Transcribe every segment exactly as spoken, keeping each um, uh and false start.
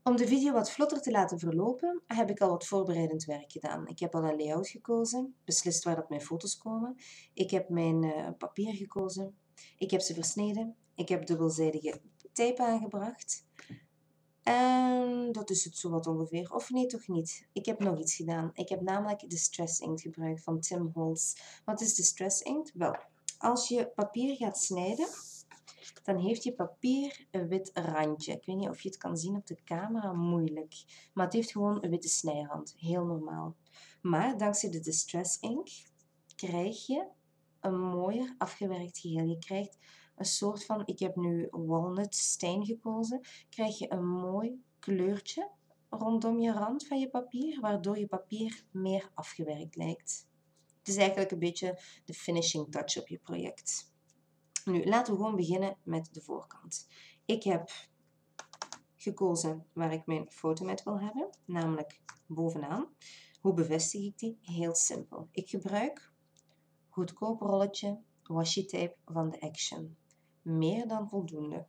Om de video wat vlotter te laten verlopen, heb ik al wat voorbereidend werk gedaan. Ik heb al een layout gekozen, beslist waar dat mijn foto's komen. Ik heb mijn uh, papier gekozen. Ik heb ze versneden. Ik heb dubbelzijdige tape aangebracht. En dat is het zo wat ongeveer. Of nee, toch niet. Ik heb nog iets gedaan. Ik heb namelijk Distress Ink gebruikt van Tim Holtz. Wat is Distress Ink? Wel, als je papier gaat snijden, dan heeft je papier een wit randje. Ik weet niet of je het kan zien op de camera, moeilijk. Maar het heeft gewoon een witte snijrand, heel normaal. Maar dankzij de Distress Ink krijg je een mooier afgewerkt geheel. Je krijgt een soort van, ik heb nu walnut steen gekozen, krijg je een mooi kleurtje rondom je rand van je papier, waardoor je papier meer afgewerkt lijkt. Het is eigenlijk een beetje de finishing touch op je project. Nu, laten we gewoon beginnen met de voorkant. Ik heb gekozen waar ik mijn foto met wil hebben, namelijk bovenaan. Hoe bevestig ik die? Heel simpel. Ik gebruik goedkoop rolletje washi tape van de Action. Meer dan voldoende.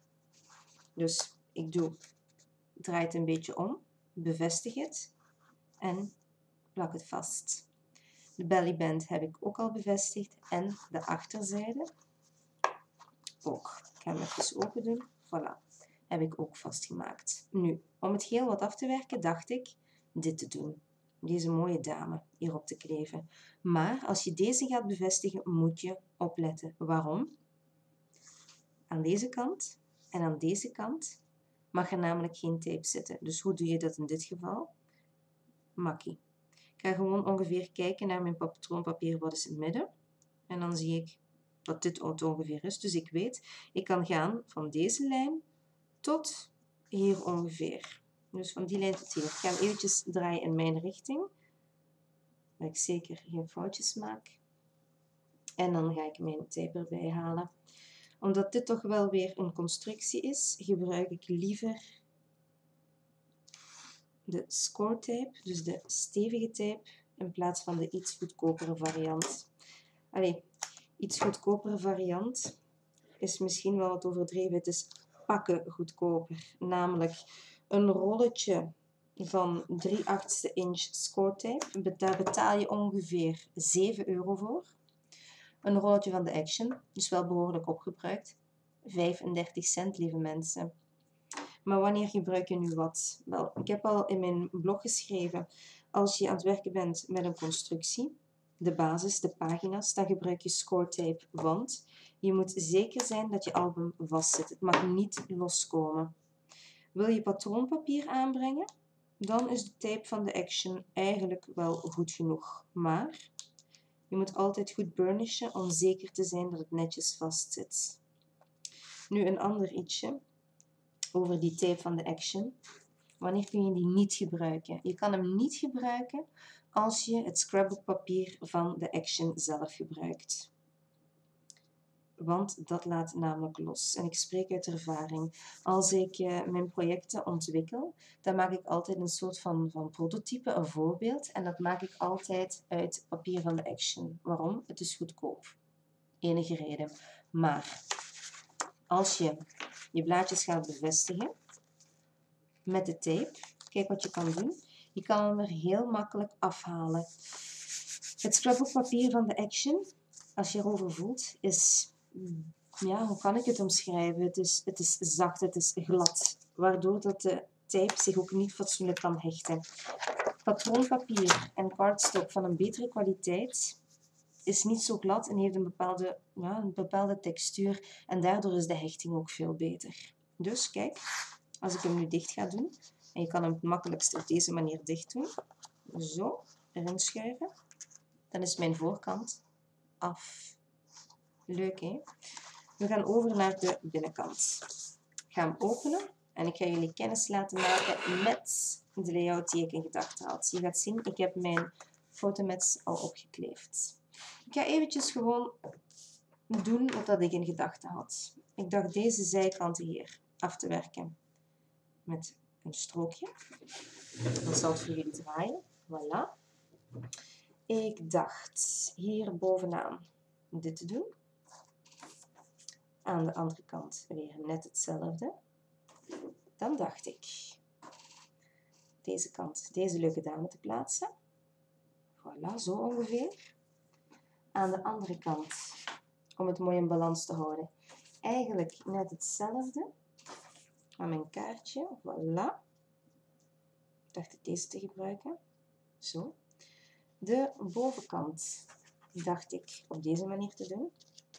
Dus ik doe, draai het een beetje om, bevestig het en plak het vast. De bellyband heb ik ook al bevestigd en de achterzijde ook. Ik ga hem even open doen. Voilà. Heb ik ook vastgemaakt. Nu, om het geheel wat af te werken, dacht ik dit te doen. Deze mooie dame hierop te kleven. Maar als je deze gaat bevestigen, moet je opletten. Waarom? Aan deze kant en aan deze kant mag er namelijk geen tape zitten. Dus hoe doe je dat in dit geval? Makkie. Ik ga gewoon ongeveer kijken naar mijn patroonpapier, wat is in het midden. En dan zie ik dat dit ongeveer is. Dus ik weet, ik kan gaan van deze lijn tot hier ongeveer. Dus van die lijn tot hier. Ik ga hem eventjes draaien in mijn richting. Dat ik zeker geen foutjes maak. En dan ga ik mijn tape erbij halen. Omdat dit toch wel weer een constructie is, gebruik ik liever de score tape, dus de stevige tape, in plaats van de iets goedkopere variant. Allee, iets goedkopere variant is misschien wel wat overdreven. Het is pakken goedkoper. Namelijk een rolletje van drie achtste inch score tape. Daar betaal je ongeveer zeven euro voor. Een rolletje van de Action, dus wel behoorlijk opgebruikt. vijfendertig cent, lieve mensen. Maar wanneer gebruik je nu wat? Wel, ik heb al in mijn blog geschreven, als je aan het werken bent met een constructie, de basis, de pagina's, dan gebruik je score tape, want je moet zeker zijn dat je album vastzit. Het mag niet loskomen. Wil je patroonpapier aanbrengen, dan is de tape van de Action eigenlijk wel goed genoeg. Maar je moet altijd goed burnishen om zeker te zijn dat het netjes vastzit. Nu een ander ietsje over die tape van de Action. Wanneer kun je die niet gebruiken? Je kan hem niet gebruiken als je het scrapbookpapier van de Action zelf gebruikt. Want dat laat namelijk los. En ik spreek uit ervaring. Als ik uh, mijn projecten ontwikkel, dan maak ik altijd een soort van, van prototype, een voorbeeld. En dat maak ik altijd uit papier van de Action. Waarom? Het is goedkoop. Enige reden. Maar als je je blaadjes gaat bevestigen met de tape, kijk wat je kan doen. Je kan hem er heel makkelijk afhalen. Het scrapbookpapier van de Action, als je erover voelt, is, ja, hoe kan ik het omschrijven? Het is, het is zacht, het is glad, waardoor dat de tape zich ook niet fatsoenlijk kan hechten. Patroonpapier en cardstock van een betere kwaliteit is niet zo glad en heeft een bepaalde, ja, een bepaalde textuur en daardoor is de hechting ook veel beter. Dus kijk, als ik hem nu dicht ga doen, en je kan hem het makkelijkst op deze manier dicht doen, zo, erin schuiven, dan is mijn voorkant af. Leuk, hè? We gaan over naar de binnenkant. Ik ga hem openen en ik ga jullie kennis laten maken met de layout die ik in gedachten had. Je gaat zien, ik heb mijn fotomats al opgekleefd. Ik ga eventjes gewoon doen wat ik in gedachten had. Ik dacht deze zijkanten hier af te werken met een strookje. Dan zal het voor jullie draaien. Voilà. Ik dacht hier bovenaan dit te doen. Aan de andere kant weer net hetzelfde. Dan dacht ik deze kant deze leuke dame te plaatsen. Voilà, zo ongeveer. Aan de andere kant, om het mooi in balans te houden, eigenlijk net hetzelfde. Aan mijn kaartje, voilà. Dacht ik deze te gebruiken. Zo. De bovenkant dacht ik op deze manier te doen.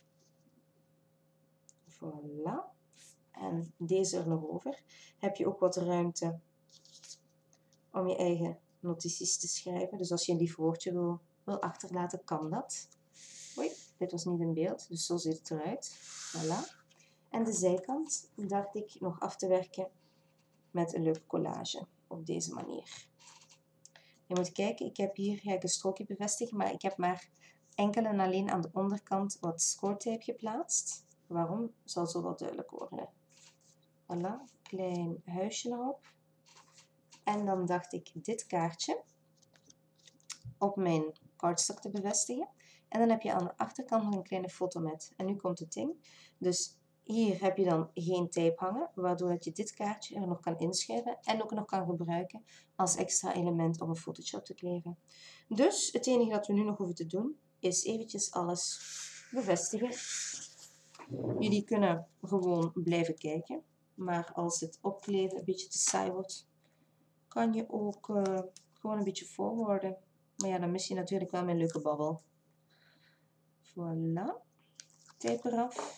Voilà. En deze er nog over. Heb je ook wat ruimte om je eigen notities te schrijven. Dus als je een lief woordje wil, wil achterlaten, kan dat. Oei, dit was niet in beeld, dus zo ziet het eruit. Voilà. En de zijkant dacht ik nog af te werken met een leuke collage. Op deze manier. Je moet kijken, ik heb hier ga ik een strookje bevestigen, maar ik heb maar enkel en alleen aan de onderkant wat scoretape geplaatst. Waarom? Zal zo wel duidelijk worden. Voilà, klein huisje erop. En dan dacht ik dit kaartje op mijn cardstock te bevestigen. En dan heb je aan de achterkant nog een kleine foto met. En nu komt het ding. Dus hier heb je dan geen tape hangen, waardoor dat je dit kaartje er nog kan inschrijven en ook nog kan gebruiken als extra element om een fotootje op te kleven. Dus het enige dat we nu nog hoeven te doen, is eventjes alles bevestigen. Jullie kunnen gewoon blijven kijken, maar als het opkleven een beetje te saai wordt, kan je ook uh, gewoon een beetje forwarden. Maar ja, dan mis je natuurlijk wel mijn leuke babbel. Voilà. Tape eraf.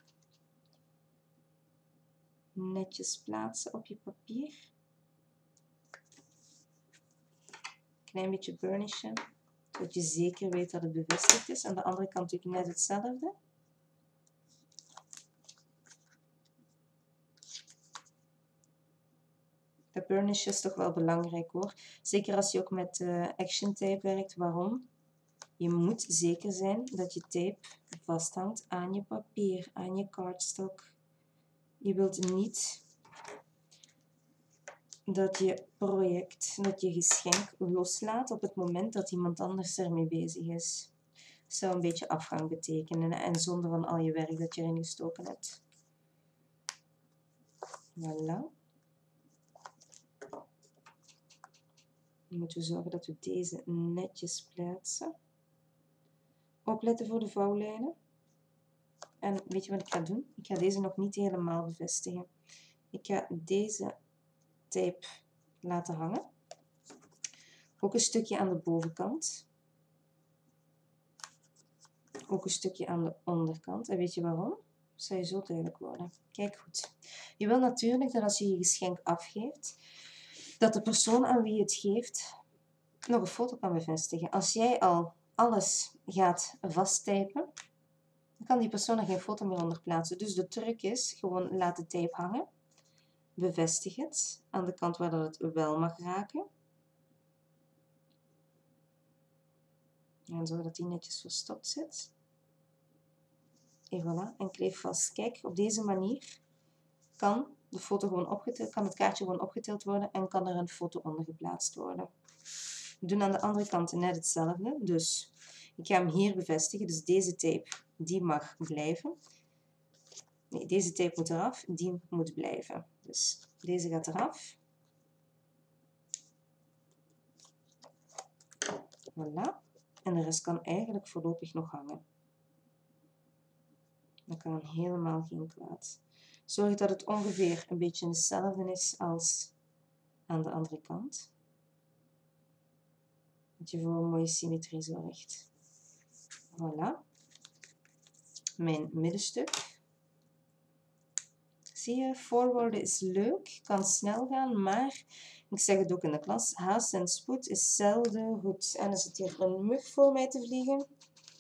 Netjes plaatsen op je papier. Klein beetje burnishen, zodat je zeker weet dat het bevestigd is. Aan de andere kant natuurlijk net hetzelfde. De burnish is toch wel belangrijk hoor. Zeker als je ook met uh, action tape werkt. Waarom? Je moet zeker zijn dat je tape vasthangt aan je papier, aan je cardstock. Je wilt niet dat je project, dat je geschenk loslaat op het moment dat iemand anders ermee bezig is. Dat zou een beetje afgang betekenen en zonde van al je werk dat je erin gestoken hebt. Voilà. Dan moeten we zorgen dat we deze netjes plaatsen. Opletten voor de vouwlijnen. En weet je wat ik ga doen? Ik ga deze nog niet helemaal bevestigen. Ik ga deze tape laten hangen. Ook een stukje aan de bovenkant. Ook een stukje aan de onderkant. En weet je waarom? Dat zal je zo duidelijk worden. Kijk goed. Je wil natuurlijk dat als je je geschenk afgeeft, dat de persoon aan wie je het geeft nog een foto kan bevestigen. Als jij al alles gaat vasttypen, dan kan die persoon er geen foto meer onder plaatsen. Dus de truc is gewoon laat de tape hangen. Bevestig het aan de kant waar dat het wel mag raken. En zorg dat die netjes verstopt zit. En voilà, en kleef vast. Kijk, op deze manier kan, de foto gewoon opgetild, kan het kaartje gewoon opgetild worden en kan er een foto onder geplaatst worden. We doen aan de andere kant net hetzelfde. Dus ik ga hem hier bevestigen. Dus deze tape, die mag blijven. Nee, deze tape moet eraf, die moet blijven. Dus deze gaat eraf. Voilà. En de rest kan eigenlijk voorlopig nog hangen. Dat kan helemaal geen kwaad. Zorg dat het ongeveer een beetje hetzelfde is als aan de andere kant. Dat je voor een mooie symmetrie zorgt. Voilà. Mijn middenstuk. Zie je, forwarden is leuk, kan snel gaan, maar ik zeg het ook in de klas, haast en spoed is zelden goed. En er zit hier een mug voor mij te vliegen.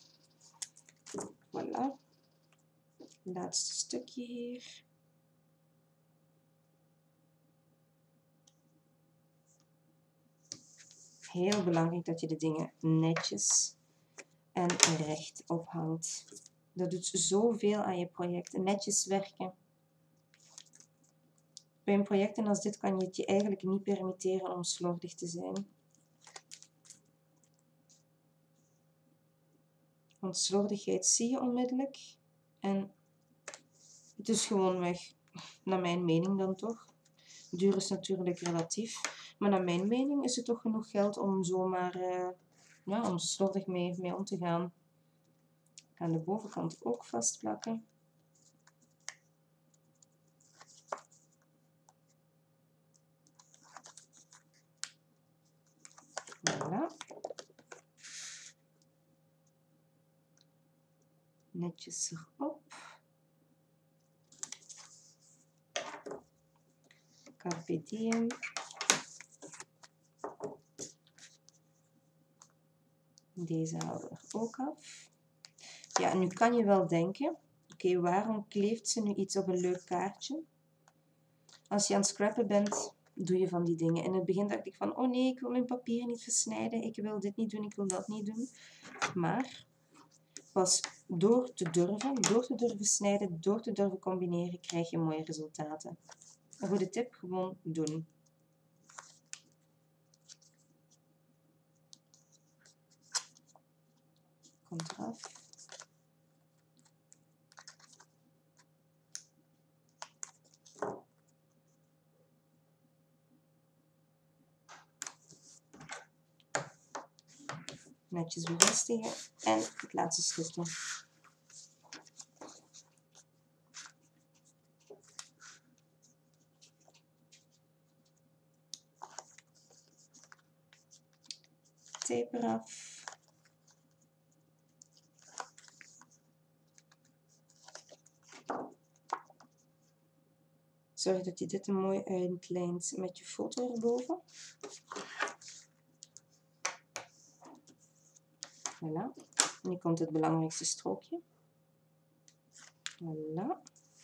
Voilà. Laatste stukje hier. Heel belangrijk dat je de dingen netjes en recht ophangt. Dat doet zoveel aan je project. Netjes werken. Bij een project als dit kan je het je eigenlijk niet permitteren om slordig te zijn. Want slordigheid zie je onmiddellijk. En het is gewoon weg, naar mijn mening dan toch, Duur is natuurlijk relatief, maar naar mijn mening is het toch genoeg geld om zomaar uh, ja, om slordig mee, mee om te gaan. Ik ga aan de bovenkant ook vastplakken. Voilà. Netjes erop. Carpe diem. Deze halen we er ook af. Ja, nu kan je wel denken, oké, okay, waarom kleeft ze nu iets op een leuk kaartje? Als je aan het scrappen bent, doe je van die dingen. In het begin dacht ik van, oh nee, ik wil mijn papier niet versnijden, ik wil dit niet doen, ik wil dat niet doen. Maar pas door te durven, door te durven snijden, door te durven combineren, krijg je mooie resultaten. Een goede tip, gewoon doen. Komt eraf. Netjes bevestigen en het laatste stukje. Tape eraf. Zorg dat je dit mooi uitlijnt met je foto erboven. Voilà. En nu komt het belangrijkste strookje. Voilà.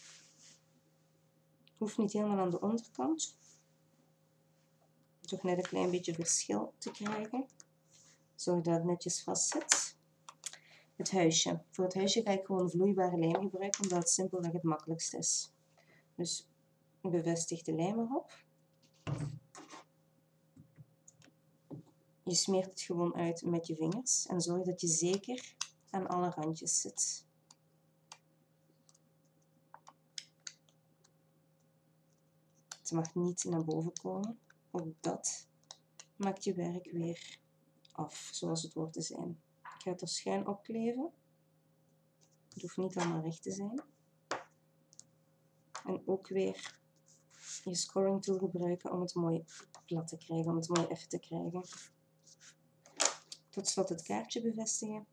Hoeft niet helemaal aan de onderkant. Toch net een klein beetje verschil te krijgen. Zorg dat het netjes vast zit. Het huisje. Voor het huisje ga ik gewoon vloeibare lijm gebruiken, omdat het simpelweg het makkelijkst is. Dus bevestig de lijm erop. Je smeert het gewoon uit met je vingers en zorg dat je zeker aan alle randjes zit. Het mag niet naar boven komen. Ook dat maakt je werk weer af, zoals het hoort te zijn. Ik ga het er schuin opkleven. Het hoeft niet allemaal recht te zijn. En ook weer je scoring tool gebruiken om het mooi plat te krijgen, om het mooi effen te krijgen. Tot slot het kaartje bevestigen.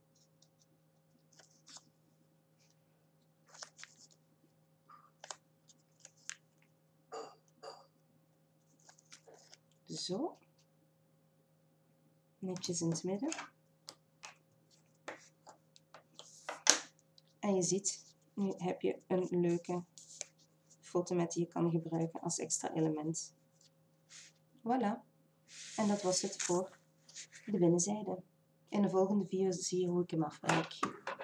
Zo. Netjes in het midden. En je ziet, nu heb je een leuke fotomat die je kan gebruiken als extra element. Voilà. En dat was het voor de binnenzijde. In de volgende video zie je hoe ik hem afwerk.